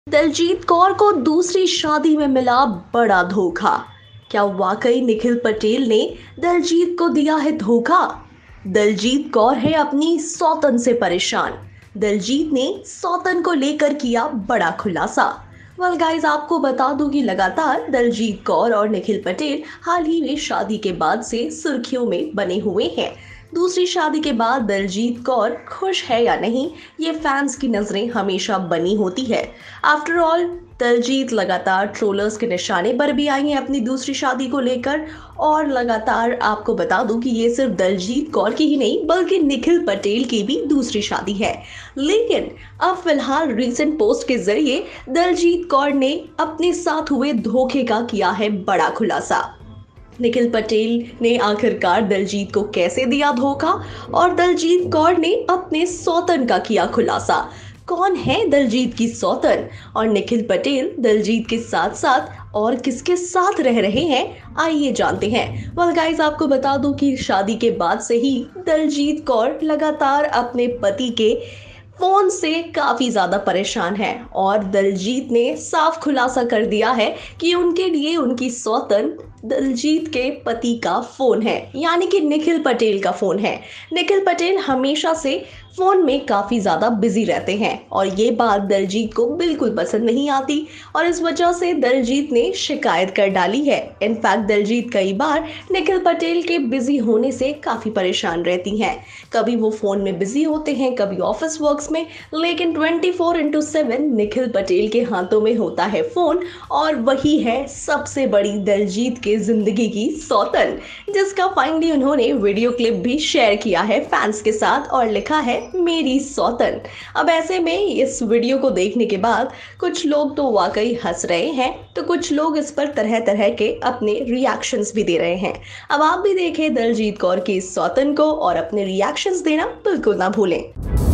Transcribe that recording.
दलजीत कौर को दूसरी शादी में मिला बड़ा धोखा। क्या वाकई निखिल पटेल ने दलजीत को दिया है धोखा? दलजीत कौर है अपनी सौतन से परेशान। दलजीत ने सौतन को लेकर किया बड़ा खुलासा। वेल गाइस, आपको बता दूं कि लगातार दलजीत कौर और निखिल पटेल हाल ही में शादी के बाद से सुर्खियों में बने हुए हैं। दूसरी शादी के बाद दलजीत कौर खुश है या नहीं, ये फैंस की नजरें हमेशा बनी होती है। आफ्टर ऑल दलजीत लगातार ट्रोलर्स के निशाने पर भी आई हैं अपनी दूसरी शादी को लेकर। और लगातार आपको बता दूं कि ये सिर्फ दलजीत कौर की ही नहीं बल्कि निखिल पटेल की भी दूसरी शादी है। लेकिन अब फिलहाल रीसेंट पोस्ट के जरिए दलजीत कौर ने अपने साथ हुए धोखे का किया है बड़ा खुलासा। निखिल पटेल ने आखिरकार दलजीत को कैसे दिया धोखा और दलजीत कौर ने अपने सौतन का किया खुलासा। कौन है दलजीत की सौतन और निखिल पटेल दलजीत के साथ साथ और किसके साथ रह रहे हैं, आइए जानते हैं। वेल गाइस, आपको बता दूं कि शादी के बाद से ही दलजीत कौर लगातार अपने पति के फोन से काफी ज्यादा परेशान है और दलजीत ने साफ खुलासा कर दिया है कि उनके लिए उनकी सौतन दलजीत के पति का फोन है, यानी कि निखिल पटेल का फोन है। निखिल पटेल हमेशा से फोन में काफी ज्यादा बिजी रहते हैं और ये बात दलजीत को बिल्कुल पसंद नहीं आती और इस वजह से दलजीत ने शिकायत कर डाली है। इनफैक्ट दलजीत कई बार निखिल पटेल के बिजी होने से काफी परेशान रहती हैं। कभी वो फोन में बिजी होते हैं, कभी ऑफिस वर्क्स में, लेकिन 24/7 निखिल पटेल के हाथों में होता है फोन और वही है सबसे बड़ी दलजीत के जिंदगी की सौतन, जिसका फाइनली उन्होंने वीडियो क्लिप भी शेयर किया है फैंस के साथ और लिखा है मेरी सौतन। अब ऐसे में इस वीडियो को देखने के बाद कुछ लोग तो वाकई हंस रहे हैं, तो कुछ लोग इस पर तरह तरह के अपने रिएक्शंस भी दे रहे हैं। अब आप भी देखें दलजीत कौर की इस सौतन को और अपने रिएक्शंस देना बिल्कुल ना भूलें।